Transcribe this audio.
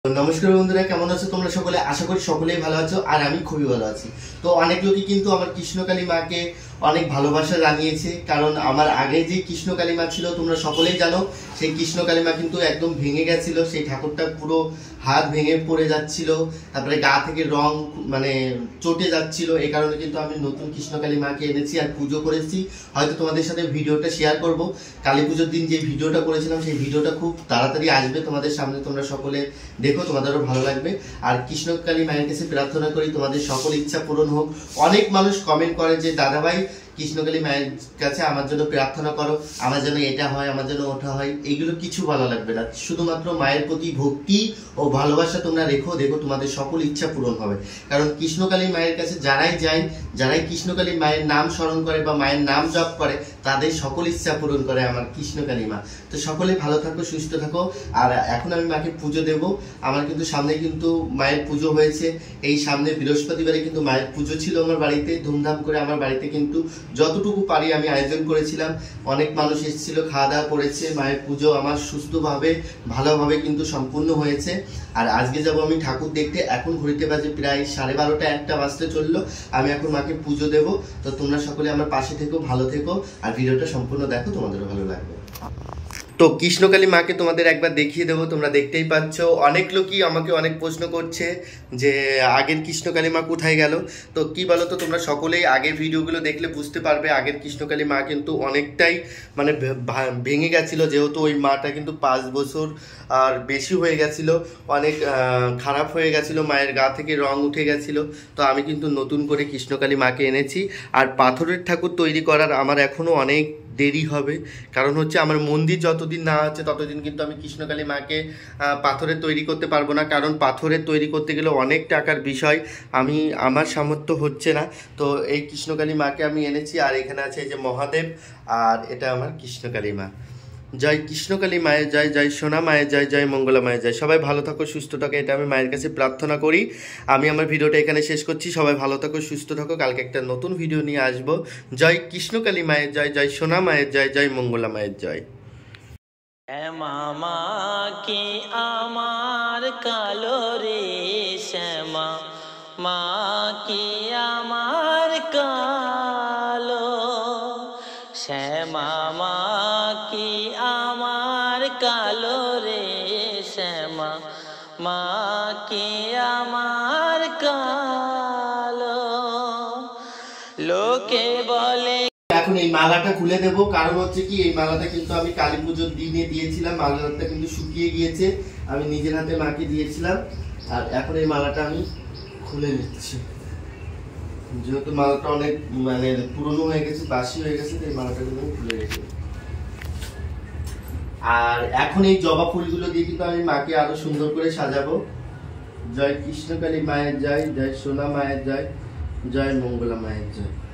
নমস্কার বন্ধুরা, কেমন আছো তোমরা সকলে? আশা করি সকলেই ভালো আছো আর আমি খুবই ভালো আছি। তো অনেক লোকই কিন্তু আমার কৃষ্ণকালী মাকে অনেক ভালোবাসা জানিয়েছে, কারণ আমার আগে যে কৃষ্ণকালী মা ছিল তোমরা সকলেই জানো, সেই কৃষ্ণকালী মা কিন্তু একদম ভেঙে গেছিল। সেই ঠাকুরটা পুরো হাত ভেঙে পড়ে যাচ্ছিল, তারপরে গা থেকে রং চটে যাচ্ছিল। এই কারণে কিন্তু আমি নতুন কৃষ্ণকালী মাকে এনেছি আর পুজো করেছি। হয়তো তোমাদের সাথে ভিডিওটা শেয়ার করব। কালী পুজোর দিন যে ভিডিওটা করেছিলাম সেই ভিডিওটা খুব তাড়াতাড়ি আসবে তোমাদের সামনে, তোমরা সকলে দেখো, তোমাদেরও ভালো লাগবে। আর কৃষ্ণকালী মায়ের কাছে প্রার্থনা করি তোমাদের সকল ইচ্ছা পূরণ হোক। অনেক মানুষ কমেন্ট করে যে দাদা ভাই কৃষ্ণকালী মায়ের কাছে আমার জন্য প্রার্থনা করো, আমার যেন এটা হয়, আমার যেন ওটা হয়। এগুলো কিছু ভালো লাগবে না, শুধুমাত্র মায়ের প্রতি ভক্তি ও ভালোবাসা তোমরা রেখো, দেখো তোমাদের সকল ইচ্ছা পূরণ হবে। কারণ কৃষ্ণকালী মায়ের কাছে যারাই যায়, যারাই কৃষ্ণকালী মায়ের নাম স্মরণ করে বা মায়ের নাম জপ করে, তাদের সকল ইচ্ছা পূরণ করে আমার কৃষ্ণকালী মা। তো সকলে ভালো থাকো, সুস্থ থাকো। আর এখন আমি মাকে পুজো দেব। আমার কিন্তু সামনে কিন্তু মায়ের পুজো হয়েছে। এই সামনে বৃহস্পতিবারে কিন্তু মায়ের পুজো ছিল আমার বাড়িতে, ধুমধাম করে আমার বাড়িতে কিন্তু যতটুকু পারি আমি আয়োজন করেছিলাম। অনেক মানুষ এসেছিল, খাওয়া দাওয়া করেছে। মায়ের পুজো আমার সুস্থভাবে ভালোভাবে কিন্তু সম্পূর্ণ হয়েছে। আর আজকে যাব আমি ঠাকুর দেখতে। এখন ঘড়িতে বাজে প্রায় 12:30 1টা বাজতে চললো। আমি এখন মাকে পুজো দেব। তো তোমরা সকলে আমার পাশে থেকো, ভালো থেকো আর ভিডিওটা সম্পূর্ণ দেখো, তোমাদেরও ভালো লাগবে। তো কৃষ্ণকালী মাকে তোমাদের একবার দেখিয়ে দেবো, তোমরা দেখতেই পাচ্ছ। অনেক লোকই আমাকে অনেক প্রশ্ন করছে যে আগের কৃষ্ণকালী মা কোথায় গেল। তো কি বলো তো, তোমরা সকলেই আগের ভিডিওগুলো দেখলে বুঝতে পারবে আগের কৃষ্ণকালী মা কিন্তু অনেকটাই ভেঙে গেছিলো, যেহেতু ওই মাটা কিন্তু 5 বছর আর বেশি হয়ে গেছিলো, অনেক খারাপ হয়ে গেছিলো, মায়ের গা থেকে রং উঠে গেছিলো। তো আমি কিন্তু নতুন করে কৃষ্ণকালী মাকে এনেছি। আর পাথরের ঠাকুর তৈরি করার আমার এখনও অনেক দেরি হবে, কারণ হচ্ছে আমার মন্দির যতদিন না আছে ততদিন কিন্তু আমি কৃষ্ণকালী মাকে পাথরের তৈরি করতে পারবো না, কারণ পাথরের তৈরি করতে গেলে অনেক টাকার বিষয়, আমার সামর্থ্য হচ্ছে না। তো এই কৃষ্ণকালী মাকে আমি এনেছি। আর এখানে আছে এই যে মহাদেব, আর এটা আমার কৃষ্ণকালী মা। জয় কৃষ্ণকালী মায়ের জয়, জয় সোনা মায়ের জয়, জয় মঙ্গলা মায়ের জয়। সবাই ভালো থাকো, সুস্থ থাকো, এটা আমি মায়ের কাছে প্রার্থনা করি। আমি আমার ভিডিওটা এখানে শেষ করছি। সবাই ভালো থাকো, সুস্থ থাকো। কালকে একটা নতুন ভিডিও নিয়ে আসবো। জয় কৃষ্ণকালী মায়ের জয়, জয় সোনা মায়ের জয়, জয় মঙ্গলা মায়ের জয়। মামা কি আমার কালো রে শ্যামা, মা কি আমার কালো শ্যামা, মা কি আমার কালো রে শ্যামা, মা কি আমার কালো। লোকে বলে এখন এই মালাটা খুলে দেব, কারণ হচ্ছে কি এই মালাটা কিন্তু আমি কালী পুজোর দিনে দিয়েছিলাম। মালাটা কিন্তু শুকিয়ে গিয়েছে, আমি নিজের হাতে মাকে দিয়েছিলাম। আর এখন এই মালাটা আমি খুলে নিচ্ছি, যেহেতু মালাটা অনেক পুরনো হয়ে গেছে, বাসি হয়ে গেছে, তো এই মালাটা কিন্তু আমি খুলে রেখে। আর এখন এই জবা ফুলগুলো দিয়ে কিন্তু আমি মাকে আরো সুন্দর করে সাজাবো। জয় কৃষ্ণকালী মায়ের জয়, জয় সোনা মায়ের জয়, জয় মঙ্গলা মায়ের জয়।